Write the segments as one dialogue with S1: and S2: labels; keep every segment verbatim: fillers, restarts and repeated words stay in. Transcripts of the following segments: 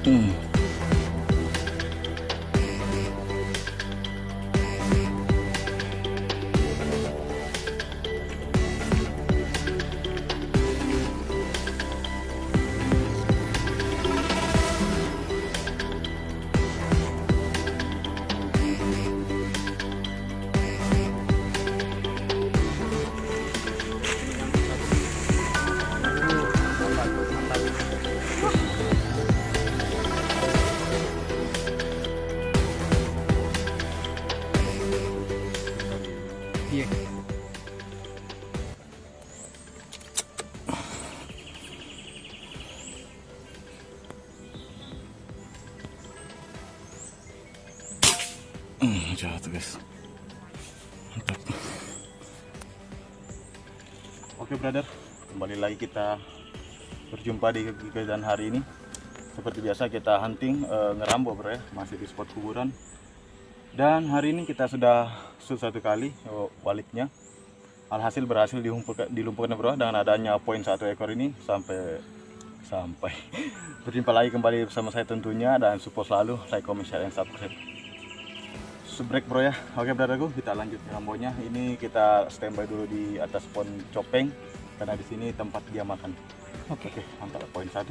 S1: Hmm.
S2: Iya.
S1: Hmm, jatuh guys. Mantap. Oke brother, kembali lagi kita berjumpa di kegiatan hari ini. Seperti biasa kita hunting e, ngerambo bro ya, masih di spot kuburan. Dan hari ini kita sudah shoot satu kali oh, baliknya. Alhasil berhasil dilumpuhkan, dilumpuhkan bro dengan adanya poin satu ekor ini sampai sampai berjumpa lagi kembali bersama saya tentunya, dan support selalu like, comment, share, dan subscribe. Subrek bro ya. Oke brotherku, kita lanjut rambonya. Ini kita standby dulu di atas pohon copeng karena di sini tempat dia makan.
S2: Oke.
S1: Oke, mantap, poin satu.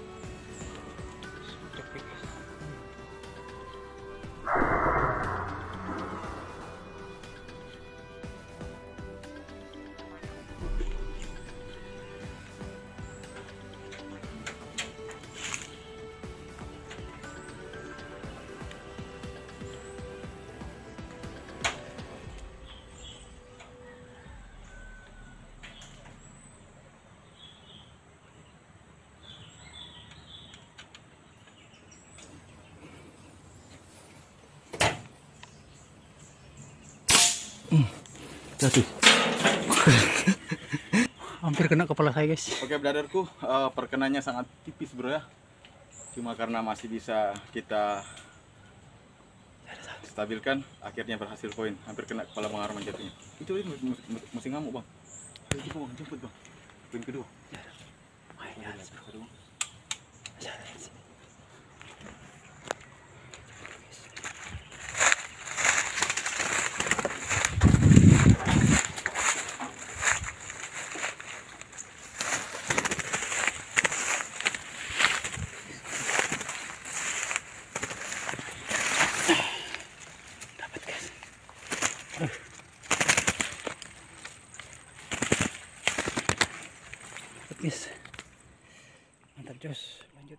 S1: Jatuh.
S2: Hampir kena kepala saya guys.
S1: Oke brotherku, uh, perkenannya sangat tipis bro ya. Cuma karena masih bisa kita stabilkan, akhirnya berhasil poin. Hampir kena kepala Bang Arman jatuhnya. Itu ini mesti ngamuk bang. Ayo bang, jemput bang. Poin kedua.
S2: Guys, mantap jos, lanjut.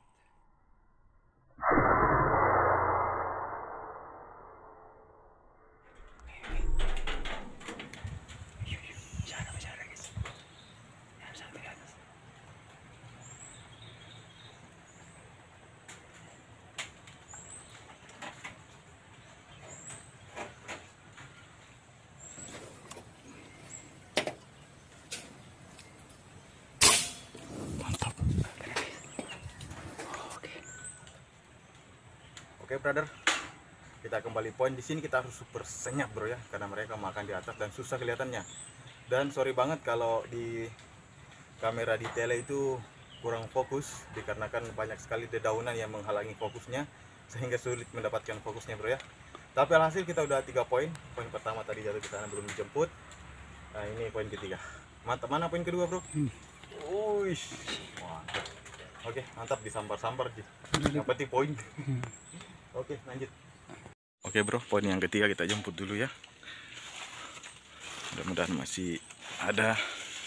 S1: Oke brother, kita kembali poin. Di sini kita harus super senyap bro ya, karena mereka makan di atas dan susah kelihatannya. Dan sorry banget kalau di kamera di tele itu kurang fokus, dikarenakan banyak sekali dedaunan yang menghalangi fokusnya, sehingga sulit mendapatkan fokusnya bro ya. Tapi alhasil kita udah tiga poin. Poin pertama tadi jatuh di sana belum dijemput. Nah ini poin ketiga. Mantap, mana poin kedua bro?
S2: Hmm.
S1: Uish, mantap. Oke mantap, disambar-sambar sih. Yang penting poin. Oke lanjut. Oke bro, poin yang ketiga kita jemput dulu ya. Mudah-mudahan masih ada.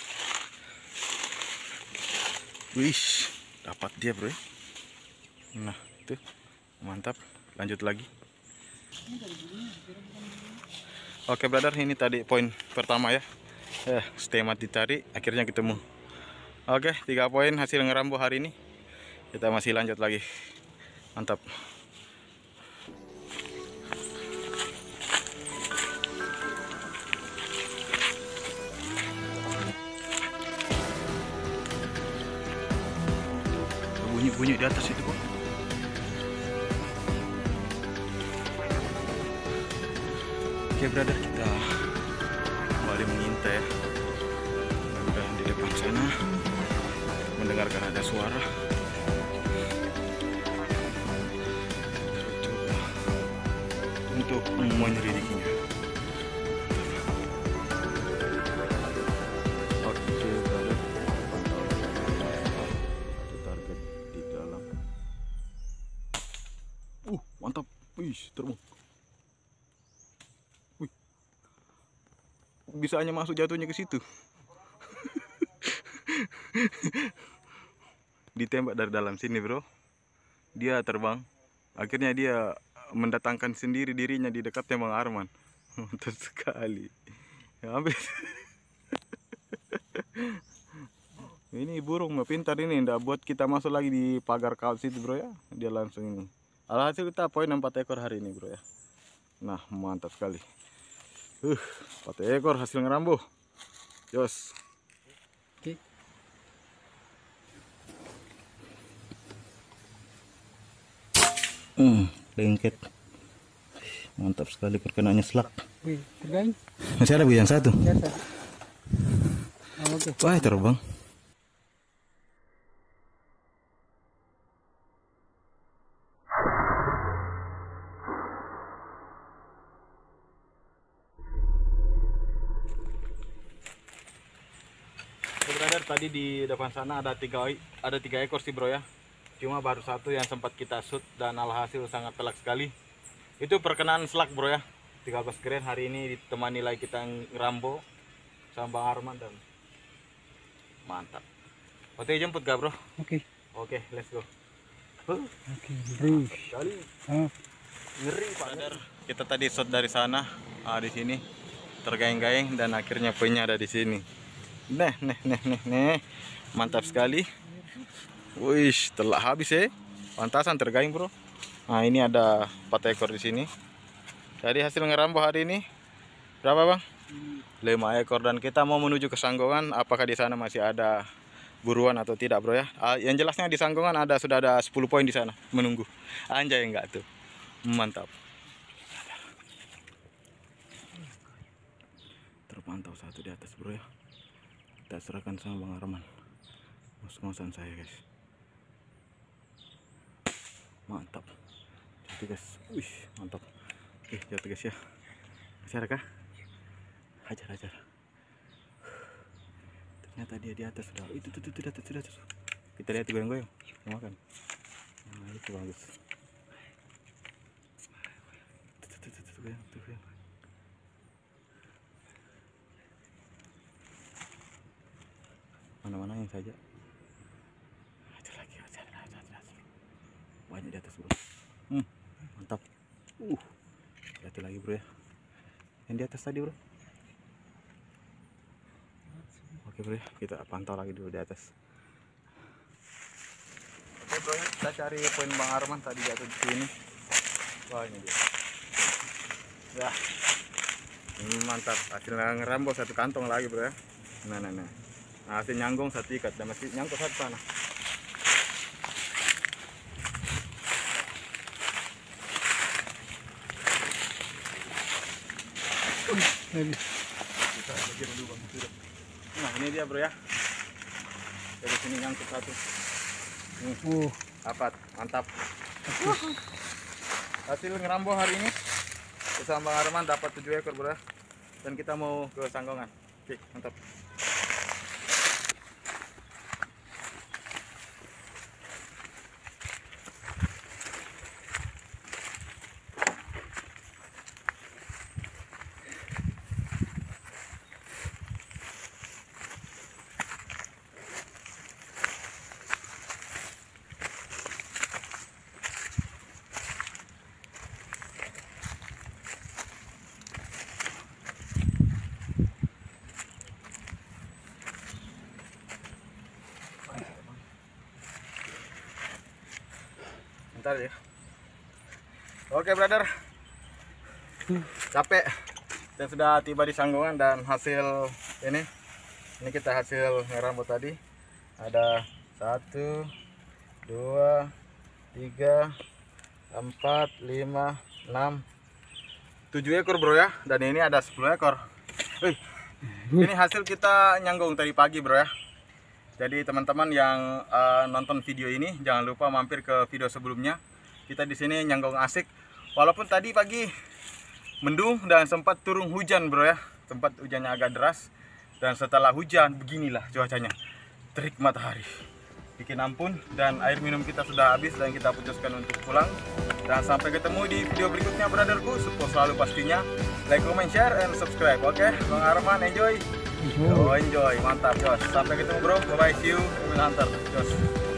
S1: Wih, dapat dia bro ya. Nah tuh, mantap. Lanjut lagi. Oke brother, ini tadi poin pertama ya. Eh, stay mati ditarik, akhirnya ketemu. Oke, tiga poin hasil ngerambo hari ini. Kita masih lanjut lagi. Mantap. Bunyi-bunyi di atas itu kok. Oke brother, kita kembali mengintai ya. Mudah-mudahan di depan sana mendengarkan ada suara. menyelidikinya. Oke, brother. Satu target di dalam. Uh, mantap. Wih, terbang. Wih. Bisa hanya masuk jatuhnya ke situ. Ditembak dari dalam sini, bro. Dia terbang. Akhirnya dia mendatangkan sendiri dirinya di dekatnya Bang Arman. Mantap sekali. Ya, habis. Ini burung mah pintar ini, ndak buat kita masuk lagi di pagar kawat situ, bro ya. Dia langsung ini. Alhasil kita poin empat ekor hari ini, bro ya. Nah, mantap sekali. Uh, empat ekor hasil ngerambo. Jos.
S2: Oke.
S1: Hmm, lengket. Mantap sekali perkenaannya selak.
S2: Wih, tergain.
S1: Masih ada bu yang satu.
S2: Biasa. Oh, oke.
S1: Wah, terbang. Brother, tadi di depan sana ada tiga ada tiga ekor sih, bro ya. Cuma baru satu yang sempat kita shoot dan alhasil sangat telak sekali. Itu perkenaan selak, bro ya. tiga belas grand hari ini ditemani lagi kita ngerambo sama Bang Arman dan mantap. Oke, jemput gak, bro?
S2: Oke.
S1: Oke, let's go. Huh.
S2: Oke, bro.
S1: Kali
S2: Ah,
S1: ngeri, brother. Kita tadi shot dari sana, ah, di sini tergaing-gaing dan akhirnya poinnya ada di sini. Nih, nih, nih, nih, nih. Mantap sekali. Wih, telah habis ya. Pantasan tergaing, bro. Nah, ini ada empat ekor di sini. Jadi hasil ngerambo hari ini berapa, Bang? lima ekor dan kita mau menuju ke Sanggongan. Apakah di sana masih ada buruan atau tidak, bro ya? Ah, yang jelasnya di Sanggongan ada sudah ada sepuluh poin di sana menunggu. Anjay enggak tuh. Mantap. Terpantau satu di atas, bro ya. Kita serahkan sama Bang Arman. Ngos-ngosan saya, guys. Mantap. Jatuh, guys. Wih, mantap. Oke, jatuh, guys ya. Masih ada kah? Hajar, hajar. Ternyata dia di atas sudah. Itu, itu, itu, di atas, di atas. Kita lihat goyang-goyang. Mau makan. Nah, itu bagus. Itu, itu, itu, itu, goyang, itu, goyang. Mana-mana yang saja. Hajar lagi, hajar, hajar, hajar. Banyak di atas, bro. Hmm, mantap. Uh, jatuh lagi, bro ya. Yang di atas tadi, bro. Oke, bro ya, kita pantau lagi dulu di atas. Oke, bro ya, kita cari poin Bang Arman tadi jatuh di sini. Wah, ini dia. Ya, ini mantap. Hasilnya ngerambo satu kantong lagi, bro ya. Nah, nah, nah. Nah, hasil nyanggung satu ikat dan masih nyangkut satu sana.
S2: habis.
S1: Kita bagi dulu, Bang. Nah, ini dia, bro ya. Dari sini nyangkut satu. Nih,
S2: Oh,
S1: dapat, mantap. Hasil ngerambo hari ini bersama Bang Arman dapat tujuh ekor, bro ya. Dan kita mau ke Sanggongan. Oke, mantap. Bentar ya. Oke, brother. Capek. Dan sudah tiba di Sanggongan dan hasil ini ini kita hasil ngerambo tadi ada satu, dua, tiga, empat, lima, enam, tujuh ekor, bro ya. Dan ini ada sepuluh ekor. Wih, ini hasil kita nyanggung tadi pagi, bro ya. Jadi teman-teman yang uh, nonton video ini jangan lupa mampir ke video sebelumnya. Kita di sini nyanggong asik. Walaupun tadi pagi mendung dan sempat turun hujan bro ya. Sempat hujannya agak deras. Dan setelah hujan beginilah cuacanya. Terik matahari. Bikin ampun, dan air minum kita sudah habis dan kita putuskan untuk pulang. Dan sampai ketemu di video berikutnya brotherku. Support selalu pastinya. Like, comment, share, and subscribe. Oke, okay? Bang Arman, enjoy. Oh, enjoy, mantap, Jos. Sampai ketemu bro, bye bye, see you, Emil Hunter, Jos.